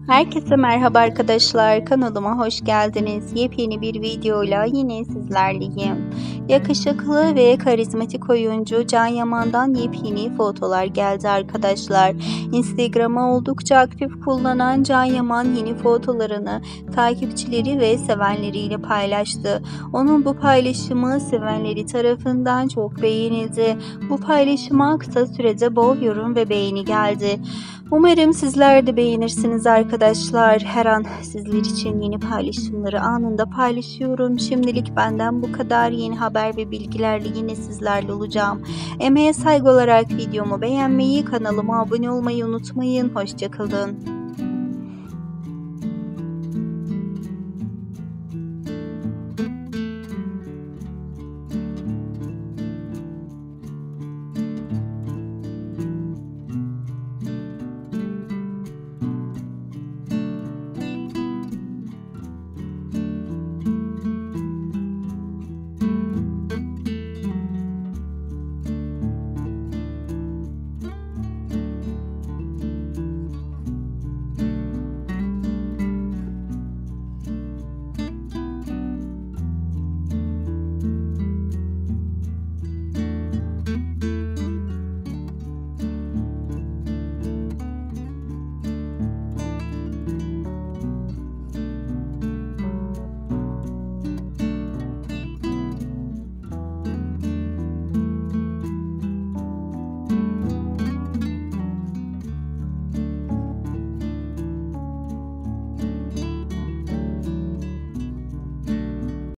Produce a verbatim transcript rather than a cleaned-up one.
Herkese merhaba arkadaşlar, kanalıma hoş geldiniz. Yepyeni bir videoyla yine sizlerleyim. Yakışıklı ve karizmatik oyuncu Can Yaman'dan yepyeni fotolar geldi arkadaşlar. Instagram'ı oldukça aktif kullanan Can Yaman yeni fotolarını takipçileri ve sevenleriyle paylaştı. Onun bu paylaşımı sevenleri tarafından çok beğenildi. Bu paylaşıma kısa sürede bol yorum ve beğeni geldi. Umarım sizler de beğenirsiniz arkadaşlar. Her an sizler için yeni paylaşımları anında paylaşıyorum. Şimdilik benden bu kadar. Yeni haber ve bilgilerle yine sizlerle olacağım. Emeğe saygı olarak videomu beğenmeyi, kanalıma abone olmayı unutmayın. Hoşça kalın.